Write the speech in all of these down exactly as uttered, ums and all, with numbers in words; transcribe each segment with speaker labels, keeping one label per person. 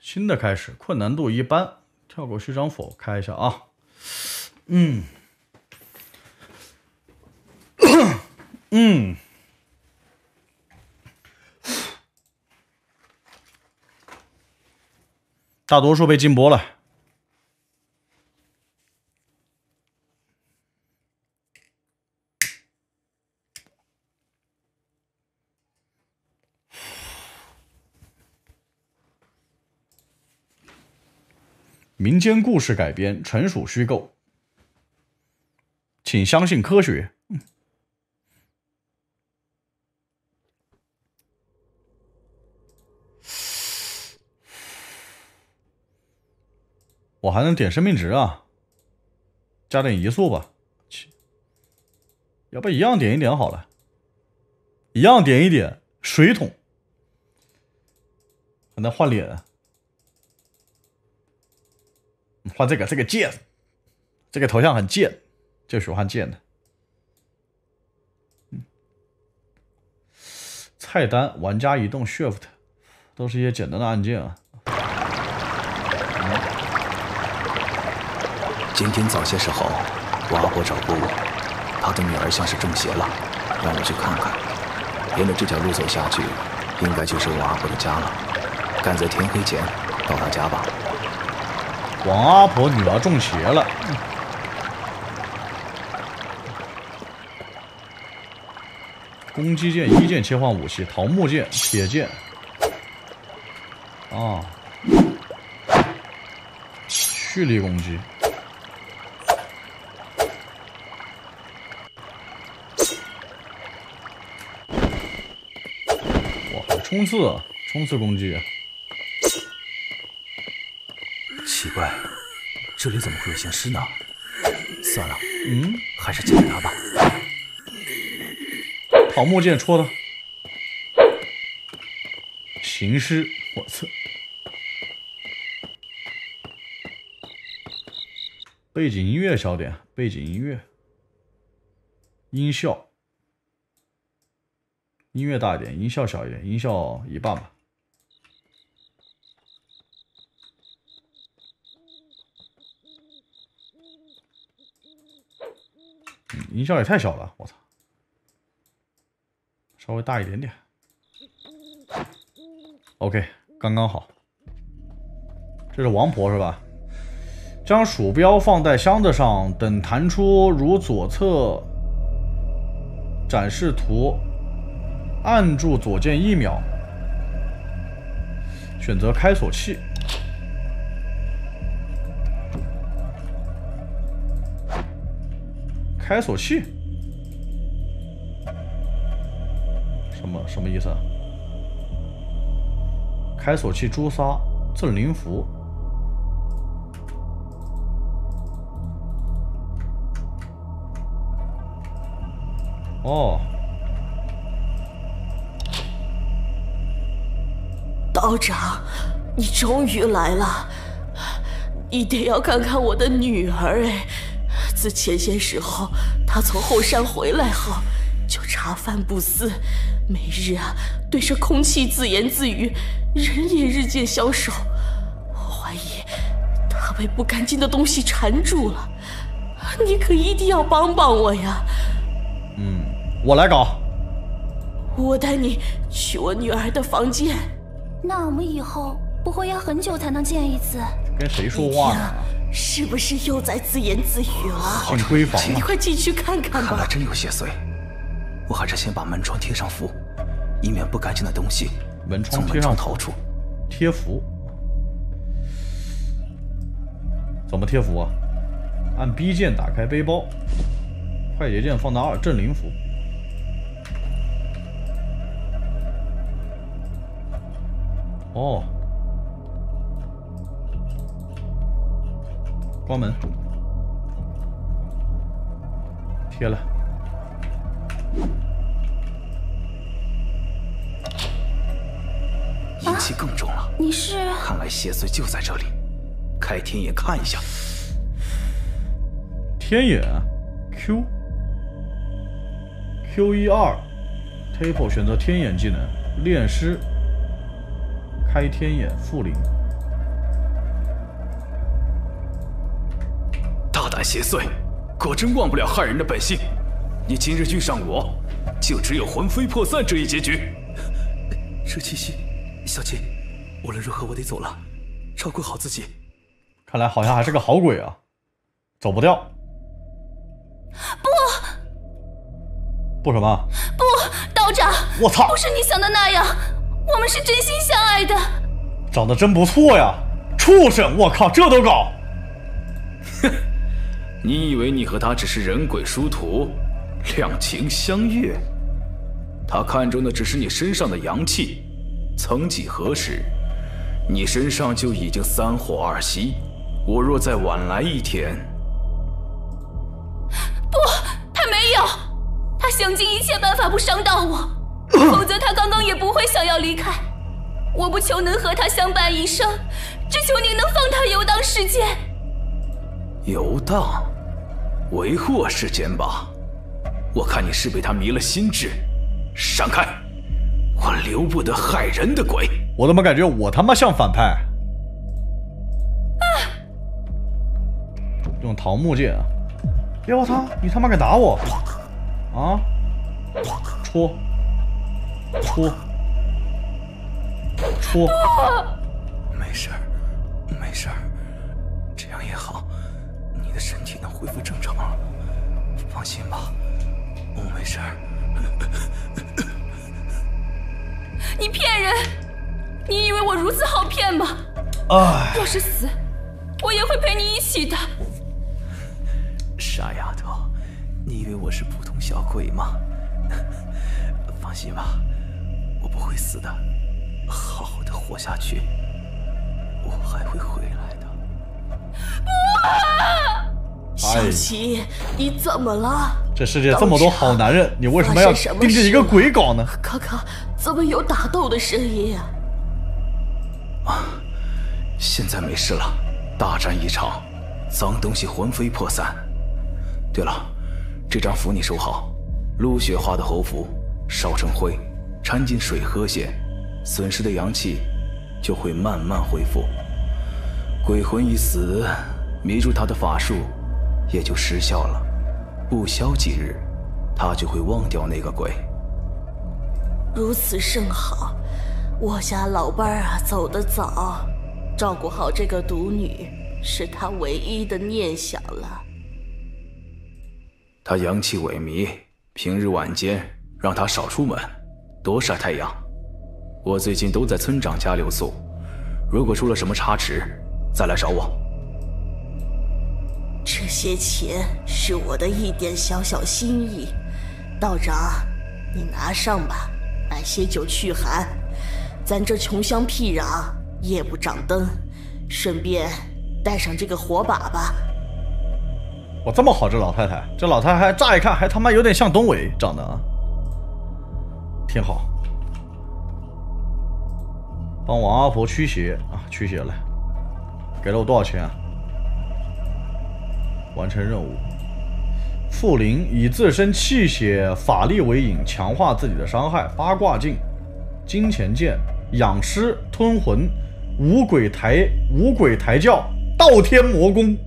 Speaker 1: 新的开始，困难度一般，跳过虚张否，开一下啊。嗯，嗯，大多数被禁播了。民间故事改编，纯属虚构，请相信科学。嗯、我还能点生命值啊，加点移速吧，要不一样点一点好了，一样点一点，水桶还能换脸。换这个，这个贱，这个头像很贱，就喜欢贱的。嗯，菜单、玩家移动 Shift 都是一些简单的按键啊。
Speaker 2: 嗯、今天早些时候，我阿婆找过我，她的女儿像是中邪了，让我去看看。沿着这条路走下去，应该就是我阿婆的家了。赶在天黑前到她家吧。
Speaker 1: 王阿婆女儿中邪了。嗯、攻击键一键切换武器，桃木剑、铁剑。啊，蓄力攻击。哇，还冲刺，冲刺攻击。
Speaker 2: 奇怪，这里怎么会有僵尸呢？算了，
Speaker 1: 嗯，
Speaker 2: 还是解决他吧。
Speaker 1: 桃木剑戳他，行尸，我操！背景音乐小点，背景音乐，音效，音乐大一点，音效小一点，音效一半吧。音效也太小了，我操！稍微大一点点。OK， 刚刚好。这是王婆是吧？将鼠标放在箱子上，等弹出如左侧展示图，按住左键一秒，选择开锁器。开锁器？什么什么意思啊？开锁器朱砂赠灵符。哦，
Speaker 3: 道长，你终于来了，你得要看看我的女儿哎。自前些时候，她从后山回来后，就茶饭不思，每日啊对着空气自言自语，人也日渐消瘦。我怀疑她被不干净的东西缠住了，你可一定要帮帮我呀！
Speaker 1: 嗯，我来搞。
Speaker 3: 我带你去我女儿的房间。
Speaker 4: 那我们以后不会要很久才能见一次？
Speaker 1: 跟谁说话呢？
Speaker 3: 是不是又在自言自语了？
Speaker 1: 进闺房了，
Speaker 3: 你快进去看看吧。
Speaker 2: 看来真有些祟，我还是先把门窗贴上符，以免不干净的东西
Speaker 1: 门窗
Speaker 2: 从门窗逃出。
Speaker 1: 贴符？怎么贴符啊？按 B 键打开背包，快捷键放大二，镇灵符。哦。关门，贴了。
Speaker 2: 阴气更重了。
Speaker 4: 啊、你是？
Speaker 2: 看来邪祟就在这里。开天眼看一下。
Speaker 1: 天眼 Q Q 一二 Table 选择天眼技能，炼尸，开天眼复灵。
Speaker 2: 胆邪祟，果真忘不了害人的本性。你今日遇上我，就只有魂飞魄散这一结局。
Speaker 5: 这七夕，小七，无论如何我得走了，照顾好自己。
Speaker 1: 看来好像还是个好鬼啊，走不掉。
Speaker 4: 不，
Speaker 1: 不什么？
Speaker 4: 不，道长，
Speaker 1: 我操！
Speaker 4: 不是你想的那样，我们是真心相爱的。
Speaker 1: 长得真不错呀，畜生！我靠，这都搞！
Speaker 2: 哼，你以为你和他只是人鬼殊途，两情相悦？他看中的只是你身上的阳气。曾几何时，你身上就已经三火二息。我若再晚来一天……
Speaker 4: 不，他没有，他想尽一切办法不伤到我，否则他刚刚也不会想要离开。我不求能和他相伴一生，只求你能放他游荡世间。
Speaker 2: 游荡，为祸世间吧。我看你是被他迷了心智。闪开！我留不得害人的鬼。
Speaker 1: 我怎么感觉我他妈像反派？啊、用桃木剑啊！别我操！你他妈敢打我！啊！戳！戳！戳！
Speaker 5: 没事儿，没事儿，这样也好，你的身体能恢复正常了。放心吧，我没事儿。
Speaker 4: 你骗人！你以为我如此好骗吗？
Speaker 1: 哎，
Speaker 4: 要是死，我也会陪你一起的。
Speaker 5: 傻丫头，你以为我是普通小鬼吗？放心吧，我不会死的，好好的活下去，我还会回来的。
Speaker 4: 不！
Speaker 3: 小琪，你怎么了？
Speaker 1: 这世界这么多好男人，你为什么要盯着一个鬼搞呢？
Speaker 3: 卡卡，怎么有打斗的声音啊？
Speaker 2: 啊，现在没事了，大战一场，脏东西魂飞魄散。对了，这张符你收好，陆雪画的猴符，烧成灰，掺进水喝些，损失的阳气就会慢慢恢复。鬼魂一死，迷住他的法术也就失效了，不消几日，他就会忘掉那个鬼。
Speaker 3: 如此甚好，我家老伴儿啊走得早，照顾好这个独女是他唯一的念想了。
Speaker 2: 他阳气萎靡，平日晚间让他少出门，多晒太阳。我最近都在村长家留宿，如果出了什么差池，再来找我。
Speaker 3: 这些钱是我的一点小小心意，道长，你拿上吧，买些酒驱寒。咱这穷乡僻壤，夜不长灯，顺便带上这个火把吧。
Speaker 1: 哇，这么好，这老太太，这老太太乍一看还他妈有点像东伟长得啊，挺好。帮王阿婆驱邪啊，驱邪了，给了我多少钱啊？完成任务。傅林以自身气血法力为引，强化自己的伤害。八卦镜、金钱剑、养尸、吞魂、五鬼抬五鬼抬轿、道天魔功。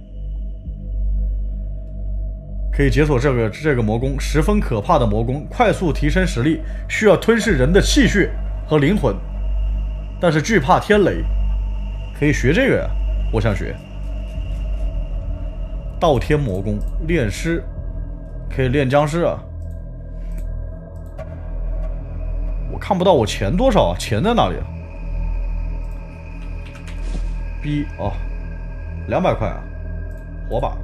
Speaker 1: 可以解锁这个这个魔功，十分可怕的魔功，快速提升实力，需要吞噬人的气血和灵魂，但是惧怕天雷。可以学这个呀，我想学。道天魔功，炼尸，可以炼僵尸啊。我看不到我钱多少啊，钱在哪里啊 ？B 哦，两百块啊，火把。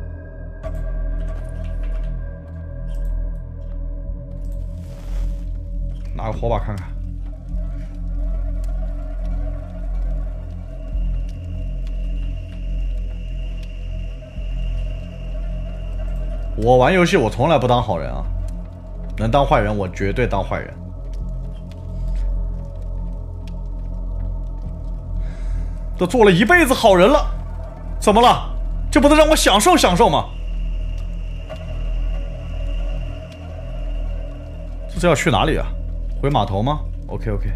Speaker 1: 拿个火把看看。我玩游戏我从来不当好人啊，能当坏人我绝对当坏人。都做了一辈子好人了，怎么了？这不能让我享受享受吗？这是要去哪里啊？回码头吗 ？OK OK。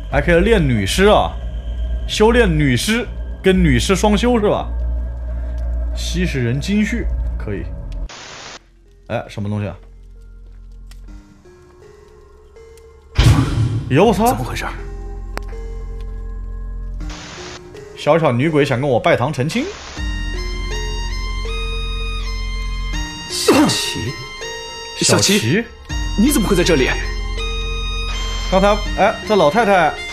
Speaker 1: 还可以练女尸啊，修炼女尸跟女尸双修是吧？吸食人精血可以。哎，什么东西啊？哟，我操！
Speaker 5: 怎么回事？
Speaker 1: 小小女鬼想跟我拜堂成亲。
Speaker 5: 小琪，
Speaker 1: 小
Speaker 5: 琪，你怎么会在这里？
Speaker 1: 刚才，哎，这老太太